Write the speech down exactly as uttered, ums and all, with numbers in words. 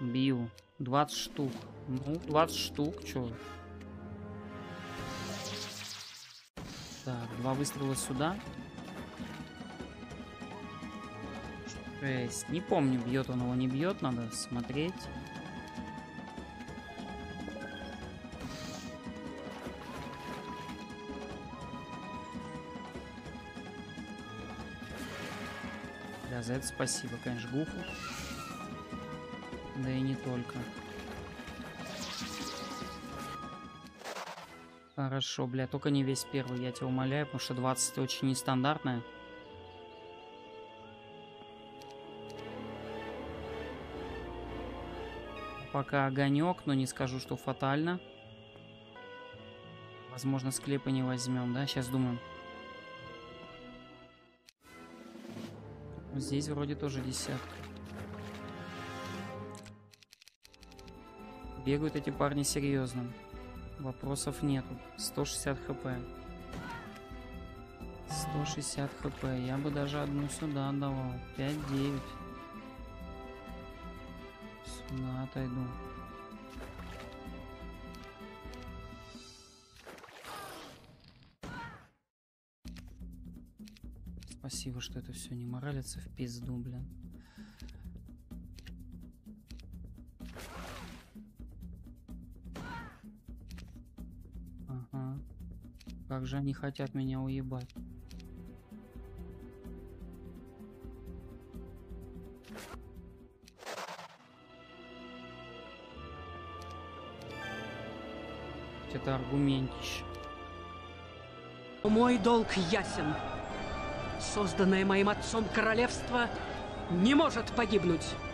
Бью. двадцать штук. Ну, двадцать штук, чё? Так, два выстрела сюда. шесть. Не помню, бьет он его, не бьет, надо смотреть. Да, за это спасибо, конечно, Гуфу. Да и не только. Хорошо, бля, только не весь первый, я тебя умоляю, потому что двадцать очень нестандартная. Пока огонек, но не скажу, что фатально. Возможно, склепы не возьмем, да? Сейчас думаем. Здесь вроде тоже десятка. Бегают эти парни серьезно. Вопросов нету. сто шестьдесят хп. сто шестьдесят хп. Я бы даже одну сюда отдавал. пять девять. Сюда отойду. Спасибо, что это все не моралится в пизду, блин. Ага. Как же они хотят меня уебать. Это аргументище. Мой долг ясен. Созданное моим отцом королевство не может погибнуть.